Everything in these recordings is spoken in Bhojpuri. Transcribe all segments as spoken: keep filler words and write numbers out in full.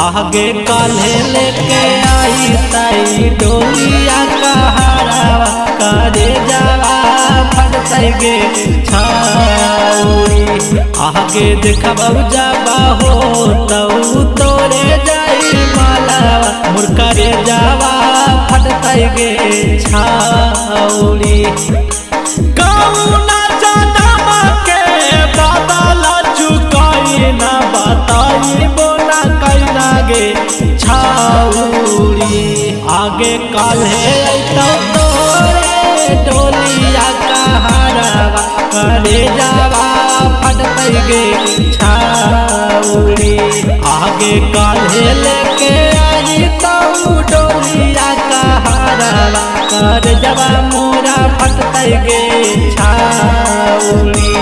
आगे काले लेके आई ताई डोलिया कहारावा करे जावा फटतई गे छाउरी। आगे देखब जाबा हो तऊ तोरे जाई मालावा मुर्का रे जावा फटतई गे छाउरी। कौना जनम के बादल चुकाई ना बताई बोला कैला गे छाउरी। आगे काले तो तोरे डोलिया कहारावा करे जावा फटतई गे छाउरी। आगे काले लेके आई तो डोलिया कहारावा कर जावा मोरा फटतई गे छाउरी।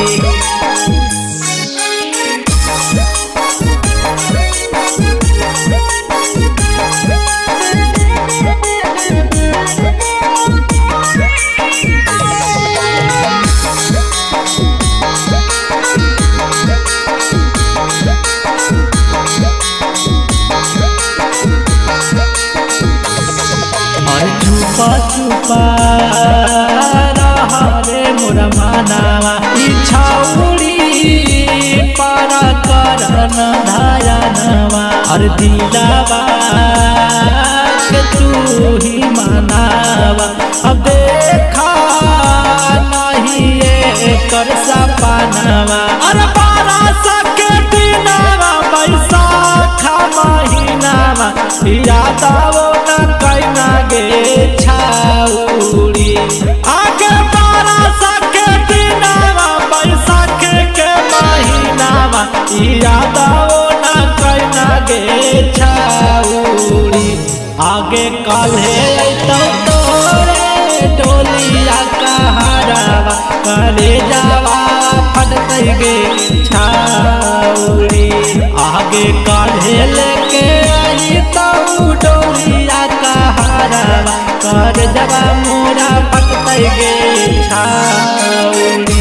छुपा छुपा रहा रे मोरा मानावा छाउरी पारा करन धायनवा। हर दिलावा के तू ही मनावा अब देखा नहीं ये कर सपनावा। अरे बारह सके दिनावा बैसाखा महीनावा याद आवो ना कैना गे छाउरी। आगे बारह सके दिनावा बैसाख के महीनावा याद आवो ना कैना गे छाउरी। आगे काले तो तोरे डोलिया कहारावा करे जावा फटतई गे छाउरी। आगे काले लेके आई तो डोलिया कहारावा कर जावा मोरा फटतई गे छाउरी।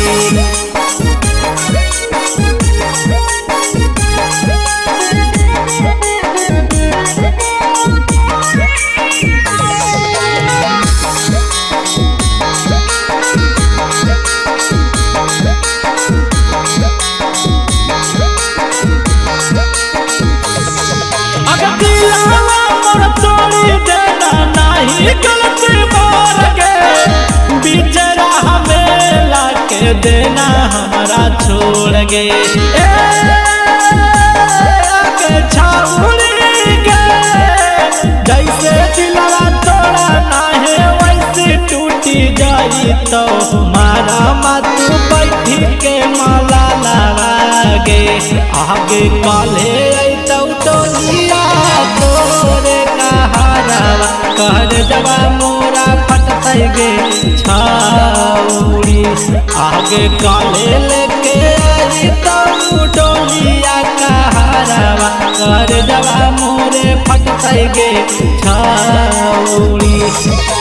गलती बोल गे बिचरा हमें लाके देना हमारा छोड़ गे छाउरी गे। जैसे दिलवा तोड़ा ना है वैसे टूटी जाई तो हमारा मातू बैठी के माला लागे। आगे काले तो डोलिया तोरे कहारावा कर जावा मोरा फटतई गे छाउरी। आगे काले लेके आई तो डोलिया कहारावा कर जावा मोरे फटतई गे छाउरी।